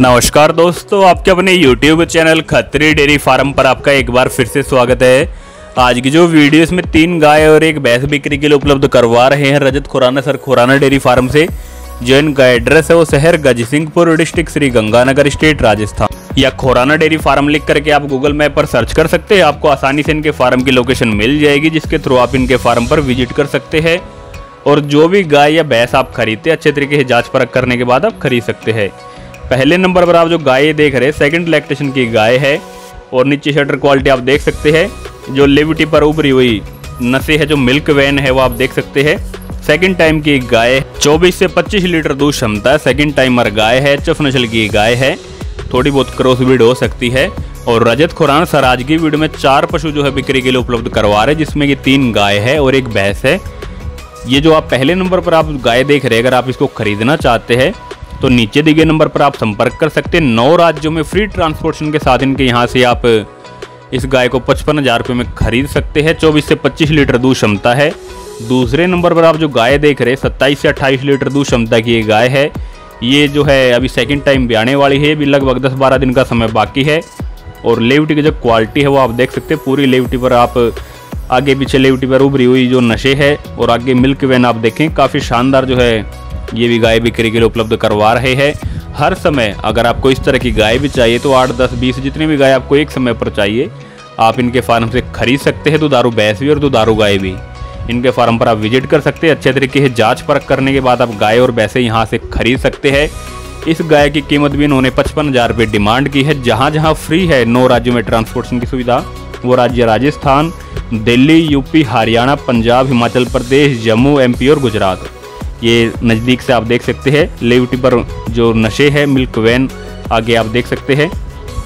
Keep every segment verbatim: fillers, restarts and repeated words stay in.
नमस्कार दोस्तों, आपके अपने YouTube channel Khatri dairy farm पर आपका एक बार फिर से स्वागत है। आज की जो वीडियो इसमें तीन गाय और एक भैंस बिक्री के लिए उपलब्ध करवा रहे हैं Rajat Khurana sir Khurana dairy farm से। जो इनका एड्रेस है वो शहर गजसिंहपुर, डिस्ट्रिक्ट श्री गंगानगर, स्टेट राजस्थान। या खुराना डेयरी फार्म लिख करके आप गूगल मैप पर सर्च कर सकते हैं, आपको आसानी से इनके फार्म की लोकेशन मिल जाएगी, जिसके थ्रू आप इनके फार्म पर विजिट कर सकते हैं। और जो भी गाय या भैंस आप खरीदते हैं अच्छे तरीके से जाँच परख करने के बाद आप खरीद सकते हैं। पहले नंबर पर आप जो गाय देख रहे हैं सेकंड लैक्टेशन की गाय है और नीचे शटर क्वालिटी आप देख सकते हैं। जो लेविटी पर उभरी हुई नसें है, जो मिल्क वैन है वो आप देख सकते हैं। सेकंड टाइम की गाय चौबीस से पच्चीस लीटर दूध क्षमता है। सेकंड टाइमर गाय है, एच एफ नस्ल की गाय है, थोड़ी बहुत क्रॉस ब्रीड हो सकती है। और रजत खुराना सर आज की वीडियो में चार पशु जो है बिक्री के लिए उपलब्ध करवा रहे हैं, जिसमें कि तीन गाय है और एक भैंस है। ये जो आप पहले नंबर पर आप गाय देख रहे हैं, अगर आप इसको खरीदना चाहते हैं तो नीचे दिए गए नंबर पर आप संपर्क कर सकते हैं। नौ राज्यों में फ्री ट्रांसपोर्टेशन के साथ इनके यहाँ से आप इस गाय को पचपन हज़ार रुपये में खरीद सकते हैं। चौबीस से पच्चीस लीटर दूध क्षमता है। दूसरे नंबर पर आप जो गाय देख रहे हैं सत्ताईस से अट्ठाईस लीटर दूध क्षमता की ये गाय है। ये जो है अभी सेकंड टाइम ब्याने वाली है, भी लगभग दस बारह दिन का समय बाकी है। और लेविटी की जो क्वालिटी है वो आप देख सकते हैं। पूरी लेविटी पर आप आगे पीछे लेविटी पर उभरी हुई जो नशे है और आगे मिल्क वैन आप देखें, काफ़ी शानदार जो है ये भी गाय बिक्री के लिए उपलब्ध करवा रहे हैं। हर समय अगर आपको इस तरह की गाय भी चाहिए तो आठ दस बीस जितनी भी गाय आपको एक समय पर चाहिए आप इनके फार्म से खरीद सकते हैं। दुधारू भैंस भी और दुधारू गाय भी इनके फार्म पर आप विजिट कर सकते हैं। अच्छे तरीके से जांच परख करने के बाद आप गाय और भैंसें यहाँ से खरीद सकते हैं। इस गाय की कीमत भी इन्होंने पचपन हज़ार रुपये डिमांड की है। जहाँ जहाँ फ्री है नौ राज्यों में ट्रांसपोर्टेशन की सुविधा, वो राज्य राजस्थान, दिल्ली, यूपी, हरियाणा, पंजाब, हिमाचल प्रदेश, जम्मू, एमपी और गुजरात। ये नज़दीक से आप देख सकते हैं। लेविटी पर जो नशे है, मिल्क वैन आगे आप देख सकते हैं।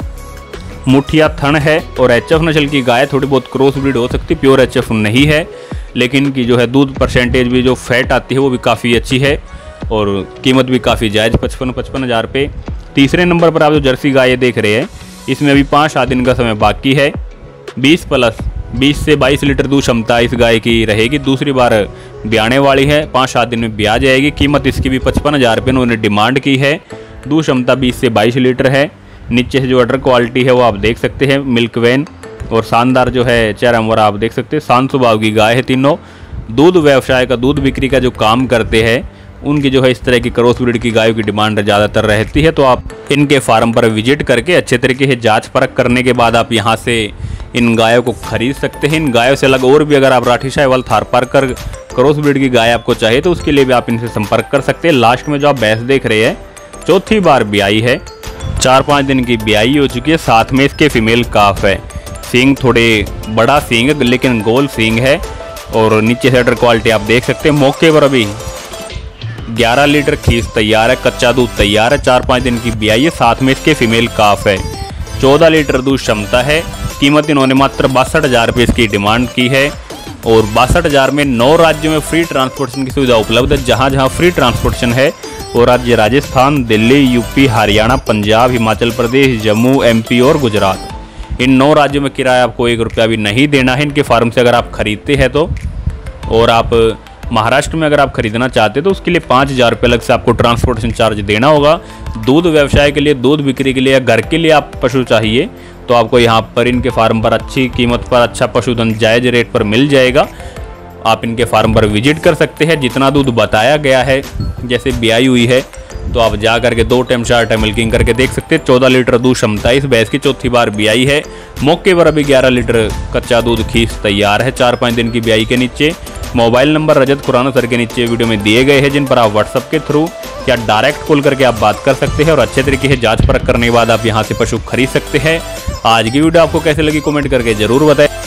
मुठिया थन है और एच एफ नस्ल की गाय, थोड़ी बहुत क्रॉस ब्रीड हो सकती है, प्योर एच एफ नहीं है, लेकिन की जो है दूध परसेंटेज भी जो फैट आती है वो भी काफ़ी अच्छी है और कीमत भी काफ़ी जायज़, पचपन पचपन हज़ार रुपये। तीसरे नंबर पर आप जो जर्सी गाय देख रहे हैं, इसमें अभी पाँच सात दिन का समय बाकी है। बीस प्लस बीस से बाईस लीटर दूध क्षमता इस गाय की रहेगी। दूसरी बार ब्याने वाली है, पाँच सात दिन में ब्याह जाएगी। कीमत इसकी भी पचपन हज़ार रुपये उन्होंने डिमांड की है। दूध क्षमता बीस से बाईस लीटर है। नीचे से जो अडर क्वालिटी है वो आप देख सकते हैं, मिल्क वैन और शानदार जो है चेहरा मोहरा आप देख सकते हैं। शांत स्वभाव की गाय है तीनों। दूध व्यवसाय का, दूध बिक्री का जो काम करते हैं उनकी जो है इस तरह की क्रॉस ब्रीड की गायों की डिमांड ज़्यादातर रहती है। तो आप इनके फार्म पर विजिट करके अच्छे तरीके से जाँच परख करने के बाद आप यहाँ से इन गायों को खरीद सकते हैं। इन गायों से अलग और भी अगर आप राठी साहिवाल, थारपारकर क्रॉस ब्रीड की गाय आपको चाहिए तो उसके लिए भी आप इनसे संपर्क कर सकते हैं। लास्ट में जो आप भैंस देख रहे हैं चौथी बार ब्याई है, चार पाँच दिन की ब्याई हो चुकी है। साथ में इसके फीमेल काफ है। सींग थोड़े बड़ा सींग है लेकिन गोल सींग है और नीचे से अडर क्वालिटी आप देख सकते हैं। मौके पर अभी ग्यारह लीटर खीस तैयार है, कच्चा दूध तैयार है। चार पाँच दिन की ब्याई है। साथ में इसके फीमेल काफ है। चौदह लीटर दूध क्षमता है। कीमत इन्होंने मात्र बासठ हज़ार रुपये इसकी डिमांड की है और बासठ हज़ार में नौ राज्यों में फ्री ट्रांसपोर्टेशन की सुविधा उपलब्ध है। जहाँ जहाँ फ्री ट्रांसपोर्टेशन है वो राज्य राजस्थान, दिल्ली, यूपी, हरियाणा, पंजाब, हिमाचल प्रदेश, जम्मू, एमपी और गुजरात। इन नौ राज्यों में किराया आपको एक रुपया भी नहीं देना है इनके फार्म से अगर आप खरीदते हैं तो। और आप महाराष्ट्र में अगर आप खरीदना चाहते हैं तो उसके लिए पाँच हज़ार रुपये अलग से आपको ट्रांसपोर्टेशन चार्ज देना होगा। दूध व्यवसाय के लिए, दूध बिक्री के लिए या घर के लिए आप पशु चाहिए तो आपको यहाँ पर इनके फार्म पर अच्छी कीमत पर अच्छा पशुधन जायज़ रेट पर मिल जाएगा। आप इनके फार्म पर विजिट कर सकते हैं। जितना दूध बताया गया है, जैसे ब्याई हुई है तो आप जा करके दो टाइम चार टाइम मिल्किंग करके देख सकते हैं। चौदह लीटर दूध क्षमता इस भैंस की चौथी बार ब्याई है। मौके पर अभी ग्यारह लीटर कच्चा दूध खीस तैयार है। चार पाँच दिन की ब्याई के नीचे mobile number Rajat Khurana sir के नीचे वीडियो में दिए गए हैं, जिन पर आप व्हाट्सएप के थ्रू या डायरेक्ट कॉल करके आप बात कर सकते हैं और अच्छे तरीके से जांच परख करने के बाद आप यहां से पशु खरीद सकते हैं। आज की वीडियो आपको कैसे लगी कमेंट करके जरूर बताएं।